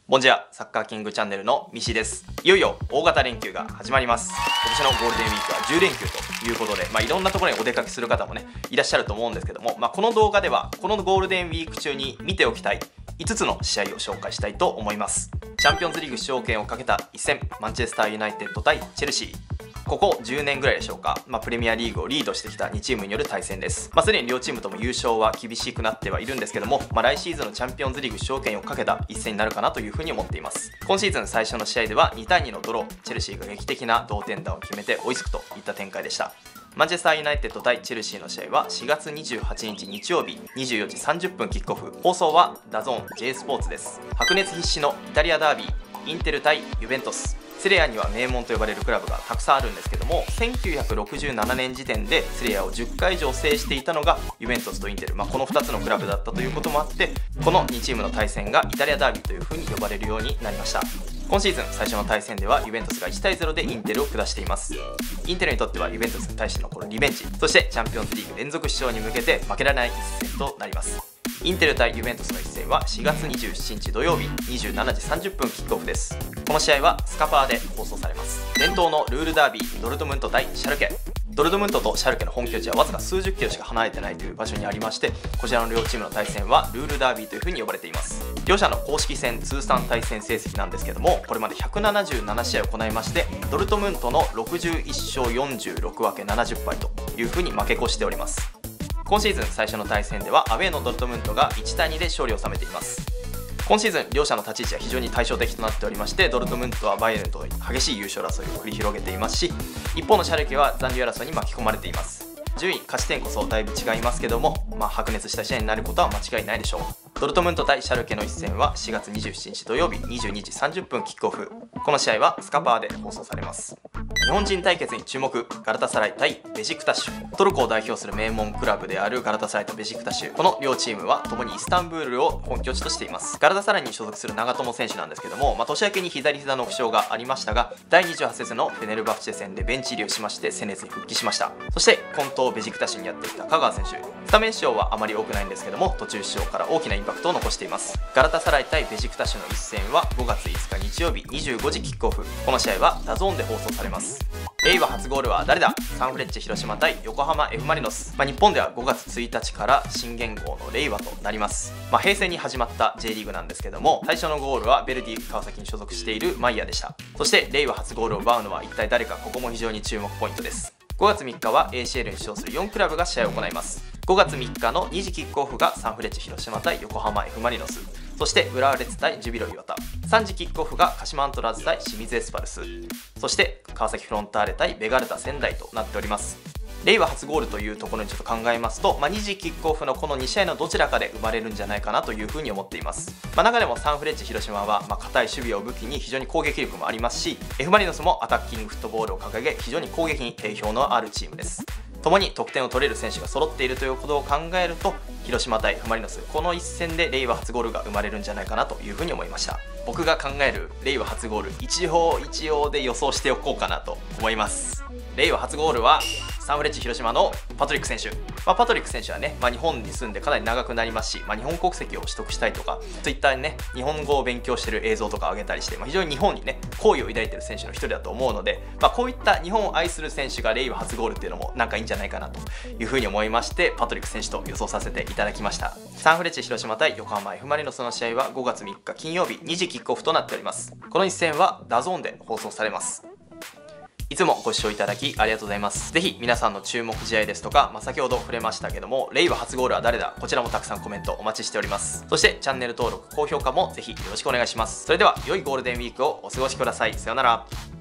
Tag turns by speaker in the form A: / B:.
A: ボンジアサッカーキングチャンネルのミシです。いよいよ大型連休が始まります。今年のゴールデンウィークは10連休ということで、いろんなところにお出かけする方もねいらっしゃると思うんですけども、この動画ではこのゴールデンウィーク中に見ておきたい5つの試合を紹介したいと思います。チャンピオンズリーグ出場権をかけた一戦、マンチェスターユナイテッド対チェルシー。ここ10年ぐらいでしょうか、プレミアリーグをリードしてきた2チームによる対戦です。すでに両チームとも優勝は厳しくなってはいるんですけども、来シーズンのチャンピオンズリーグ出場権をかけた一戦になるかなというふうに思っています。今シーズン最初の試合では2対2のドロー、チェルシーが劇的な同点弾を決めて追いつくといった展開でした。マンチェスターユナイテッド対チェルシーの試合は4月28日日曜日24時30分キックオフ。放送はダゾーン J スポーツです。白熱必至のイタリアダービー、インテル対ユベントス。セリアには名門と呼ばれるクラブがたくさんあるんですけども、1967年時点でセリアを10回以上制していたのがユベントスとインテル、この2つのクラブだったということもあって、この2チームの対戦がイタリアダービーというふうに呼ばれるようになりました。今シーズン最初の対戦ではユベントスが1対0でインテルを下しています。インテルにとってはユベントスに対してのこのリベンジ、そしてチャンピオンズリーグ連続出場に向けて負けられない一戦となります。インテル対ユベントスの一戦は4月27日土曜日27時30分キックオフです。この試合はスカパーで放送されます。伝統のルールダービー、ドルトムント対シャルケ。ドルトムントとシャルケの本拠地はわずか数十キロしか離れてないという場所にありまして、こちらの両チームの対戦はルールダービーというふうに呼ばれています。両者の公式戦通算対戦成績なんですけども、これまで177試合を行いまして、ドルトムントの61勝46分け70敗というふうに負け越しております。今シーズン最初の対戦ではアウェーのドルトムントが1対2で勝利を収めています。今シーズン両者の立ち位置は非常に対照的となっておりまして、ドルトムントはバイエルンと激しい優勝争いを繰り広げていますし、一方のシャルケは残留争いに巻き込まれています。順位勝ち点こそだいぶ違いますけども、白熱した試合になることは間違いないでしょう。ドルトムント対シャルケの一戦は4月27日土曜日22時30分キックオフ。この試合はスカパーで放送されます。日本人対決に注目、ガラタサライ対ベシクタシュ。トルコを代表する名門クラブであるガラタサライとベシクタシュ、この両チームは共にイスタンブールを本拠地としています。ガラタサライに所属する長友選手なんですけども、年明けに左膝の負傷がありましたが、第28節のフェネルバフチェ戦でベンチ入りをしまして戦列に復帰しました。そして今冬ベシクタシュにやってきた香川選手、スタメン出場はあまり多くないんですけども、途中出場から大きなインパクトを残しています。ガラタサライ対ベシクタシュの一戦は5月5日日曜日25時キックオフ。この試合はダゾーンで放送されます。令和初ゴールは誰だ。サンフレッチェ広島対横浜 F ・マリノス。日本では5月1日から新元号の令和となります。平成に始まった J リーグなんですけども、最初のゴールはベルディ川崎に所属しているマイヤでした。そして令和初ゴールを奪うのは一体誰か、ここも非常に注目ポイントです。5月3日は ACL に出場する4クラブが試合を行います。5月3日の2時キックオフがサンフレッチェ広島対横浜 F ・マリノス。そして浦和レッズ対ジュビロ磐田。3時キックオフが鹿島アントラーズ対清水エスパルス。そして川崎フロンターレ対ベガルタ仙台となっております。令和初ゴールというところにちょっと考えますと、2時キックオフのこの2試合のどちらかで生まれるんじゃないかなというふうに思っています。中でもサンフレッチェ広島は堅い守備を武器に非常に攻撃力もありますし、 F ・マリノスもアタッキングフットボールを掲げ非常に攻撃に定評のあるチームです。共に得点を取れる選手が揃っているということを考えると、広島対 F ・マリノス、この一戦で令和初ゴールが生まれるんじゃないかなというふうに思いました。僕が考える令和初ゴール、一応で予想しておこうかなと思います。令和初ゴールはサンフレッチェ広島のパトリック選手。パトリック選手はね、日本に住んでかなり長くなりますし、日本国籍を取得したりとか、Twitter にね、日本語を勉強してる映像とか上げたりして、非常に日本にね、好意を抱いてる選手の一人だと思うので、こういった日本を愛する選手が令和初ゴールっていうのもなんかいいんじゃないかなというふうに思いまして、パトリック選手と予想させていただきました。サンフレッチェ広島対横浜 F ・マリノスの試合は5月3日金曜日2時キックオフとなっております。この一戦はダゾーンで放送されます。いつもご視聴いただきありがとうございます。ぜひ皆さんの注目試合ですとか、先ほど触れましたけども、令和初ゴールは誰だ、こちらもたくさんコメントお待ちしております。そしてチャンネル登録、高評価もぜひよろしくお願いします。それでは良いゴールデンウィークをお過ごしください。さようなら。